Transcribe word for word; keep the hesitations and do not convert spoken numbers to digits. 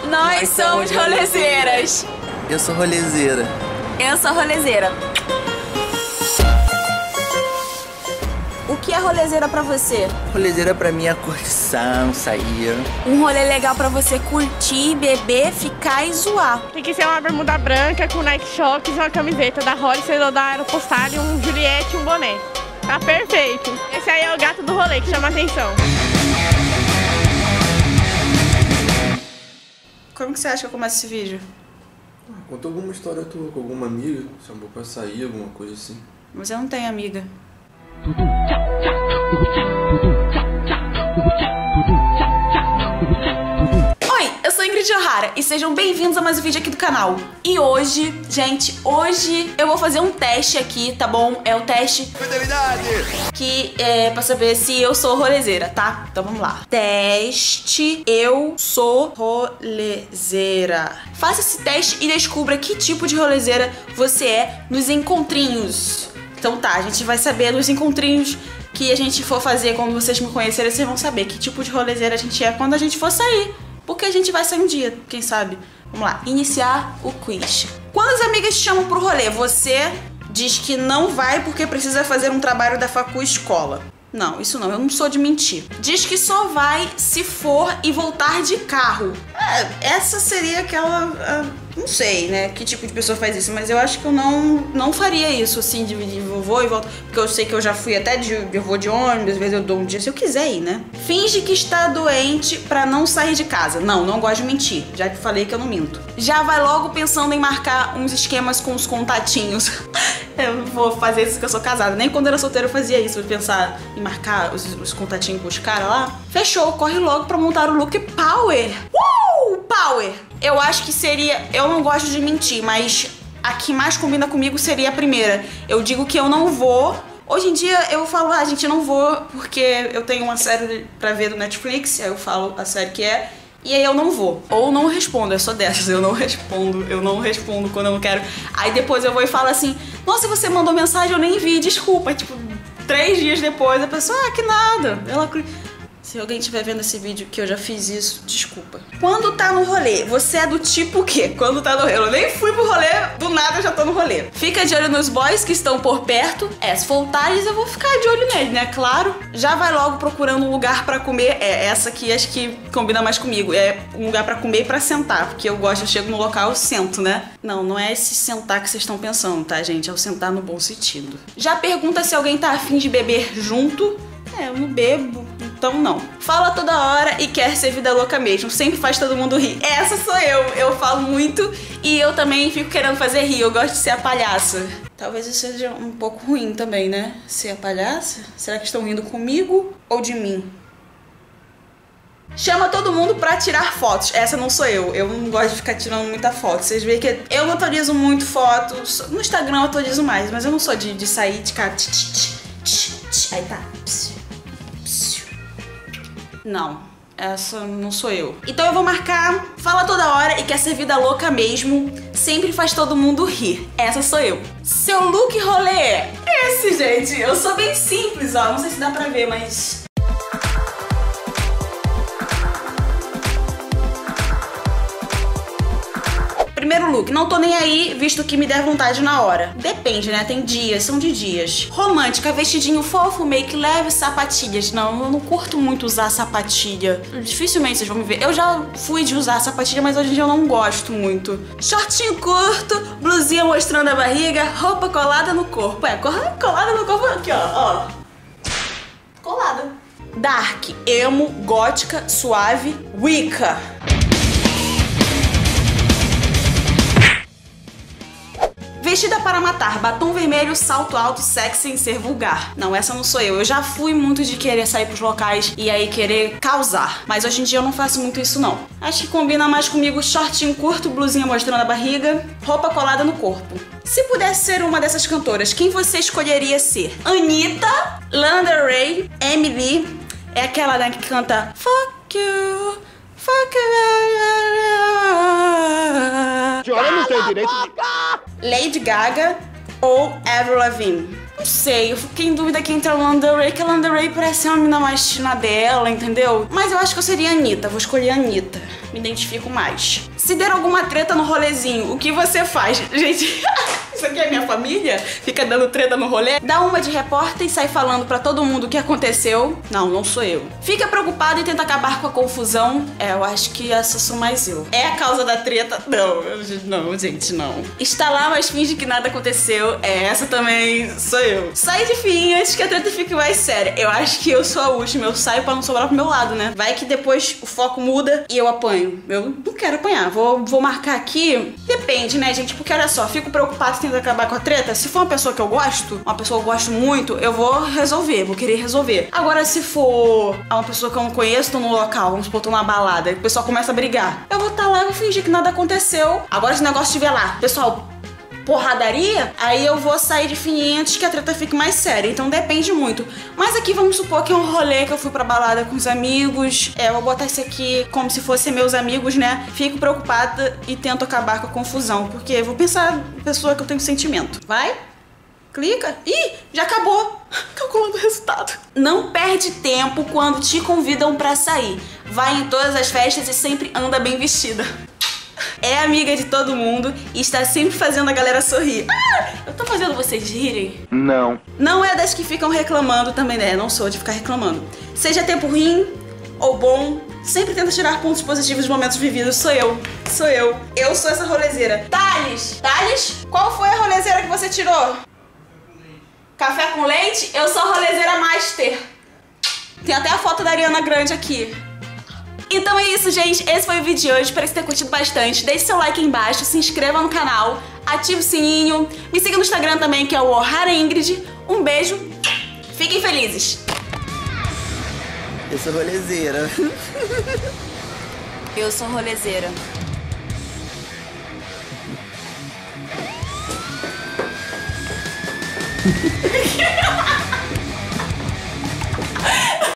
Nós, Nós somos rolezeiras. Eu sou rolezeira. Eu sou rolezeira. O que é rolezeira pra você? Rolezeira pra mim é curtição, sair. Um rolê legal pra você curtir, beber, ficar e zoar. Tem que ser uma bermuda branca com Nike Shox, uma camiseta da Hollister ou da Aeropostale, um Juliette e um boné. Tá perfeito. Esse aí é o gato do rolê que chama atenção. Como que você acha que eu começo esse vídeo? Ah, conta alguma história tua com alguma amiga, chamou pra sair, alguma coisa assim. Mas eu não tenho amiga. Oi, eu sou Ingrid O'Hara e sejam bem-vindos a mais um vídeo aqui do canal. E hoje, gente, hoje eu vou fazer um teste aqui, tá bom? É o teste Fidelidade! Que é pra saber se eu sou rolezeira, tá? Então vamos lá. Teste, eu sou rolezeira. Faça esse teste e descubra que tipo de rolezeira você é nos encontrinhos. Então tá, a gente vai saber nos encontrinhos que a gente for fazer quando vocês me conhecerem, vocês vão saber que tipo de rolezeira a gente é quando a gente for sair. Porque a gente vai sair um dia, quem sabe? Vamos lá, iniciar o quiz. Quando as amigas te chamam pro rolê, você diz que não vai porque precisa fazer um trabalho da facu escola. Não, isso não, eu não sou de mentir. Diz que só vai se for e voltar de carro. É, essa seria aquela... Uh, não sei, né, que tipo de pessoa faz isso, mas eu acho que eu não, não faria isso, assim, de, de vou e volto. Porque eu sei que eu já fui até de... Eu vou de ônibus, às vezes eu dou um dia se eu quiser ir, né? Finge que está doente pra não sair de casa. Não, não gosto de mentir, já que falei que eu não minto. Já vai logo pensando em marcar uns esquemas com os contatinhos. Eu não vou fazer isso porque eu sou casada. Nem quando era solteira eu fazia isso, de pensar em marcar os, os contatinhos com os caras lá. Fechou, corre logo pra montar o look Power. Uh! Power! Eu acho que seria... Eu não gosto de mentir, mas a que mais combina comigo seria a primeira. Eu digo que eu não vou... Hoje em dia eu falo, ah, gente, eu não vou porque eu tenho uma série pra ver do Netflix. Aí eu falo a série que é... E aí eu não vou. Ou não respondo, eu sou dessas, eu não respondo, eu não respondo quando eu não quero. Aí depois eu vou e falo assim, nossa, você mandou mensagem, eu nem vi, desculpa. Tipo, três dias depois a pessoa, ah, que nada. Ela... Se alguém estiver vendo esse vídeo que eu já fiz isso, desculpa. Quando tá no rolê, você é do tipo o quê? Quando tá no rolê, eu nem fui pro rolê, do nada eu já tô no rolê. Fica de olho nos boys que estão por perto. É, se for o Thales, eu vou ficar de olho nele, né? Claro. Já vai logo procurando um lugar pra comer. É, essa aqui acho que combina mais comigo. É um lugar pra comer e pra sentar. Porque eu gosto, eu chego no local, eu sento, né? Não, não é esse sentar que vocês estão pensando, tá, gente? É o sentar no bom sentido. Já pergunta se alguém tá afim de beber junto. É, eu não bebo, então não. Fala toda hora e quer ser vida louca mesmo. Sempre faz todo mundo rir. Essa sou eu. Eu falo muito e eu também fico querendo fazer rir. Eu gosto de ser a palhaça. Talvez isso seja um pouco ruim também, né? Ser a palhaça? Será que estão rindo comigo ou de mim? Chama todo mundo pra tirar fotos. Essa não sou eu. Eu não gosto de ficar tirando muita foto. Vocês veem que eu não atualizo muito fotos. No Instagram eu atualizo mais, mas eu não sou de, de sair de cá. Aí tá. Não, essa não sou eu. Então eu vou marcar, fala toda hora e quer ser vida louca mesmo, sempre faz todo mundo rir. Essa sou eu. Seu look rolê é esse, gente. Eu sou bem simples, ó. Não sei se dá pra ver, mas... Primeiro look, não tô nem aí, visto que me der vontade na hora. Depende, né? Tem dias, são de dias. Romântica, vestidinho fofo, make leve, sapatilhas. Não, eu não curto muito usar sapatilha. Dificilmente vocês vão me ver. Eu já fui de usar sapatilha, mas hoje em dia eu não gosto muito. Shortinho curto, blusinha mostrando a barriga, roupa colada no corpo. É, colada no corpo aqui, ó, ó. Colada. Dark, emo, gótica, suave, Wicca. Vestida para matar, batom vermelho, salto alto, sexy sem ser vulgar. Não, essa não sou eu. Eu já fui muito de querer sair pros locais e aí querer causar. Mas hoje em dia eu não faço muito isso, não. Acho que combina mais comigo shortinho curto, blusinha mostrando a barriga, roupa colada no corpo. Se pudesse ser uma dessas cantoras, quem você escolheria ser? Anitta, Lana Del Rey, Emily, é aquela, né, que canta Fuck You, Fuck You. Eu não tenho direito de... Lady Gaga ou Avril Lavigne? Não sei, eu fiquei em dúvida aqui entre a Lana Del Rey, que a Lana Del Rey parece ser uma menina mais na dela, entendeu? Mas eu acho que eu seria a Anitta, vou escolher a Anitta. me identifico mais. Se der alguma treta no rolezinho, o que você faz? Gente, isso aqui é minha família? Fica dando treta no rolê? Dá uma de repórter e sai falando pra todo mundo o que aconteceu. Não, não sou eu. Fica preocupado e tenta acabar com a confusão. É, eu acho que essa sou mais eu. É a causa da treta? Não, eu, não, gente, não. Está lá, mas finge que nada aconteceu. É, essa também sou eu. Sai de fim antes que a treta fique mais séria. Eu acho que eu sou a última. Eu saio pra não sobrar pro meu lado, né? Vai que depois o foco muda e eu apanho. Eu não quero apanhar. Vou, vou marcar aqui. Depende, né, gente? Porque olha só, fico preocupado e tento acabar com a treta. Se for uma pessoa que eu gosto, uma pessoa que eu gosto muito, eu vou resolver, vou querer resolver. Agora, se for uma pessoa que eu não conheço, tô no local, vamos supor, tô numa balada, e o pessoal começa a brigar, eu vou estar tá lá e vou fingir que nada aconteceu. Agora, se o negócio estiver lá, pessoal, porradaria, aí eu vou sair de fininho antes que a treta fique mais séria. Então depende muito. Mas aqui vamos supor que é um rolê que eu fui pra balada com os amigos. É, eu vou botar isso aqui como se fossem meus amigos, né? Fico preocupada e tento acabar com a confusão. Porque eu vou pensar na pessoa que eu tenho sentimento. Vai? Clica. Ih, já acabou. Calculando o resultado. Não perde tempo quando te convidam pra sair. Vai em todas as festas e sempre anda bem vestida. É amiga de todo mundo e está sempre fazendo a galera sorrir. Ah, eu tô fazendo vocês rirem? Não. Não é das que ficam reclamando também, né? Não sou de ficar reclamando. Seja tempo ruim ou bom, sempre tenta tirar pontos positivos dos momentos vividos. Sou eu. Sou eu. Eu sou essa rolezeira. Thales! Thales, qual foi a rolezeira que você tirou? Café com leite? Eu sou a rolezeira master. Tem até a foto da Ariana Grande aqui. Então é isso, gente. Esse foi o vídeo de hoje. Espero que você tenha curtido bastante. Deixe seu like aí embaixo, se inscreva no canal, ative o sininho. Me siga no Instagram também, que é o Ohara Ingrid. Um beijo. Fiquem felizes. Eu sou rolezeira. Eu sou rolezeira.